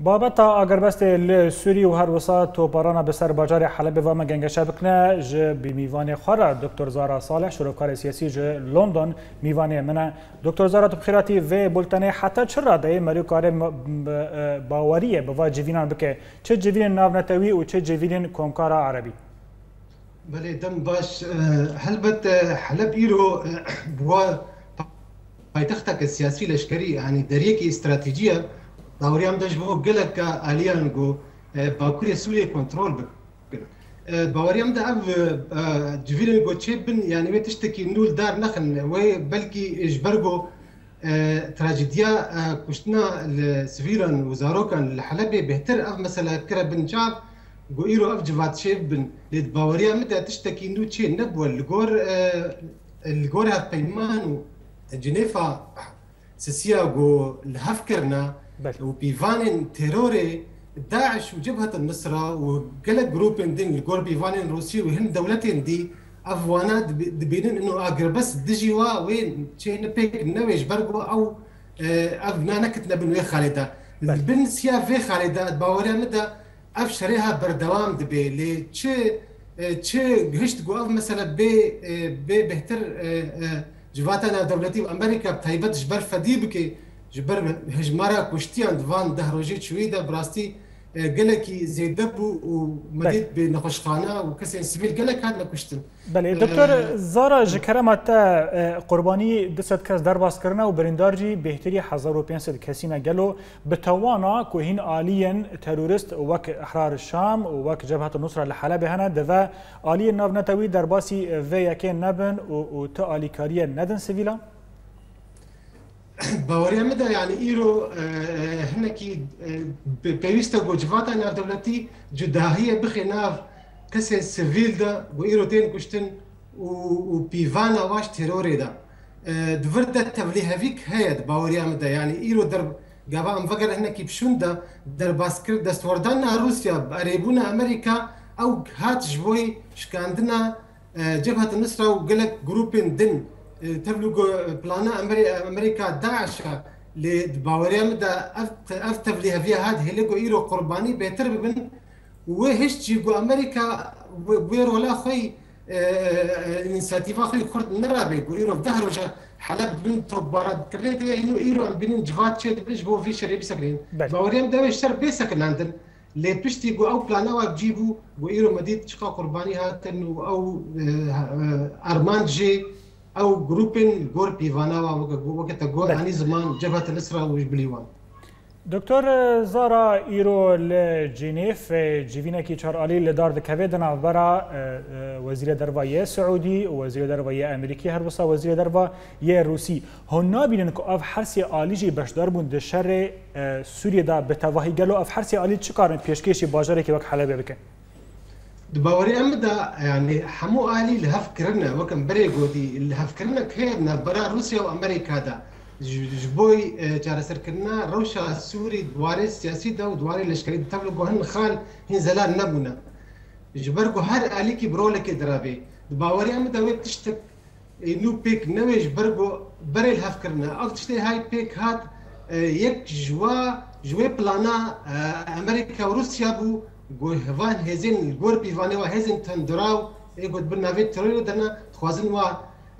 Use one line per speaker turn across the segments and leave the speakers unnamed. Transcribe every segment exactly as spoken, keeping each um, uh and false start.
بابتا اگربست سوری و هر وسا توپارانا بسر باجار حلب و مگنگشه بکنه ج بمیوان خورا دکتر زارا صالح شروکار سیاسی ج لندن میوان منه دکتر زارا تو بخیراتی و بولتنه حتی چرا ده مریو کار باوریه بوا جوینان بکه چه جوین ناونتوی و چه جوین کمکارا عربی
بله دم باش هلبت حلب ایرو بوا پایتختک سیاسی لشکری یعنی دریکی استراتیجیه داوريام داش بو قالك اليان جو باكوريا سوريا كنترول بك باوريام دا اف جفيلن جو تشيبن يعني تشتكي نول دار نخن وي بلكي اجبرجو تراجيديا كشتنا السفيران وزاروكان الحلبي بهتر اف مثلا كربن شعب جو ايرو اف جفات شيبن لد باوريا متى تشتكي نو تشي نبوه الجور الجور هات بيمان جنيفا سيسيا جو الهفكرنا وبيفانين تيروري داعش وجبهة النصرة وقلق جروبين دين الجور بيفانين روسي وهن دولتين دي افوانات دبينين انه اقر بس دجيوا وين تشين بيك نويش برقو او افنا نكتنا بنوي خالده بن سيا في خالده باوريا مدى اف شريها بردوام دبي لي تشي تشي هشت جو اف مثلا بي بي بهتر جواتنا دولتي وامريكا بتايبت جبر فديبكي جبر هجمارا كشتيان دوان دهروجيت شويدا براستي قالكي زيدبو ومديت بنقشخانه وكسين سبيل قالك هذا كشتن.
بله دكتور زارا جكرمت قرباني دست كاس درباس كرنا وبرندارجي بهتري حزار وبينسد كاسينا قالوا بتوانا كوهين آليا تيرورست وك احرار الشام وك جبهه النصره لحلب هنا دفا آليا نافنتوي درباسي في يكين نبن وتا آلي كاريا ندن سيفيلا
باوريا مدى يعني ايرو هنكي بيويستا جوجفاتا ناف دولتي جداهية بخي ناف كسي سيفيل دا وايرو تين كشتن وبيفانا واش تيروري دا دفردا تبليها فيك هيد باوريا مدى يعني ايرو درب قابا انفقر هنكي بشوندا در باسكر دستوردانا روسيا بقريبونا امريكا او هات جبوي شكاندنا جبهة النصرة وقلق جروبين دن تبلغ بلانا امريكا داعش اللي باوريا مدى افتف لها فيها هاد هيليغو ايرو قرباني بيتر بن وهش جيغو امريكا ويرو لا خوي انسياتيفا خوي كرد نرابي ايرو ظهر حلب بن توبارد كريت انه ايرو بين جفات شي بيش بو في شري بسكرين باوريا مدى يشتر بيسك لندن اللي بيشتي جو او بلانا وبجيبو وايرو مديت شقا قرباني هاتن او ارمان جي او جروبين جور بيفانا وقت جو اني زمان جبهه النصره وجبليوان
دكتور زارا ايرو لجنيف جيفينا كي تشار علي لدار دكافيدنا برا وزير دربا سعودي ووزير دربا امريكي هربصا وزير دربا روسي هنا بينن كو اف حرسي اليجي باش دربون د شر سوريا دا بتواهي قالوا اف حرسي الي تشكار بيشكيشي باجري كي وك حلبه بك
دباوري امدا يعني حمو الي لهفكرنا وكم بريغو دي لهفكرنا كيدنا برا روسيا وامريكا دا جبوي جارة سركنا روشا سوري دواري سياسي دا ودواري لشكري تبلغو هن خال هن زلال نبونا جبرغو هر الي كي برولك درابي دباوري امدا ويب تشتك نو بيك نوي جبرغو بري لهفكرنا اف تشتي هاي بيك هات يك جوا جوي بلانا امريكا وروسيا بو جو هفان هزين الجور بيفاني وهزين تندراو يقول بالنافي تريو دنا خوازن وا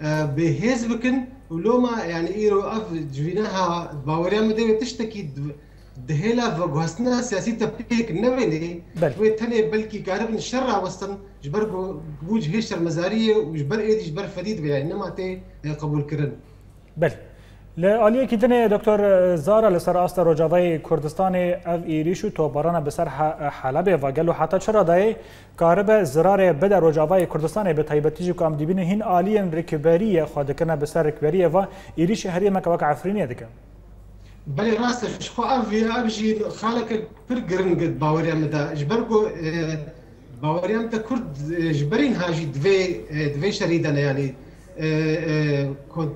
بهز بكن ولوما يعني ايرو اف جويناها باوريا مدي تشتكي دهيلا فغوسنا سياسي تبيك نبني وتاني بلكي قارب الشرع وسطن جبرجو بوج هيش المزاريه وجبر ايدي جبر فريد يعني انما تي قبول كرن
بل لآلیه کی دنه دکتر زارا لسر آستا رجاوی کردستان اف ایریشو توباران بسر حلب و گلو حتی چرا دای کارب زرار بده رجاوی کردستان به تایبتیجی کام دیبین هین آلیان رکبری خود کنه بسر رکبری و ایریش هری مکوک عفرینی دکه
بله راستش خو افی ابجی خالک پرگرن قد باوریا مدا جبرگو باوریا مدا کرد جبرین هاجی دوی دوی شریدن یعنی كنت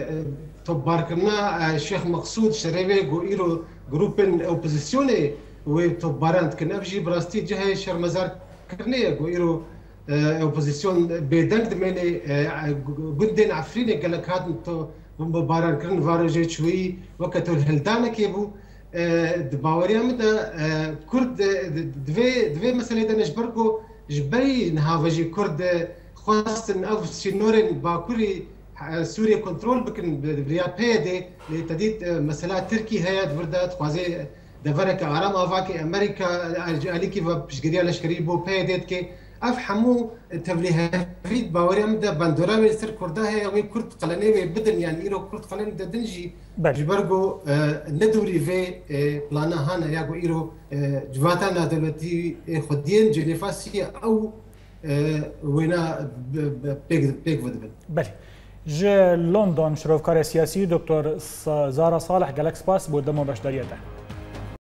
تباركنا الشيخ مقصود شريبي جو إيرو جروبين أوبوزيسيوني وتبارنت كنا بجي براستي جهة شرمزار كرنية جو إيرو أوبوزيسيون بدنك دمني جندين عفريني قال لك هاد تو باران كرن فارجي شوي وقت الهلدانة كيبو باوریا مده کرد دوی دوی مثلا ده نجبرگو جبری نهاوجی کرد خواستن او شنورن باکوری سوريا كنترول بكن بريا بيدي لتديد مثلا تركي هي دفردات خوازي دفرك ارام افاكي امريكا اليكي بشغريا لشكري بو بيدت كي افهموا تبليه فيد باوريام ده باندورا سر كردا هي وي كرد قلني بدن يعني ايرو كرد قلن ده دنجي جبرغو ندوري في بلانا هانا ياغو ايرو جواتانا دولتي خدين جنيفاسي او وينا بيج بيج ودبل
بله ج لندن شروفکار سیاسی دکتر زارا صالح گلکس پاس بود دمو بشداریته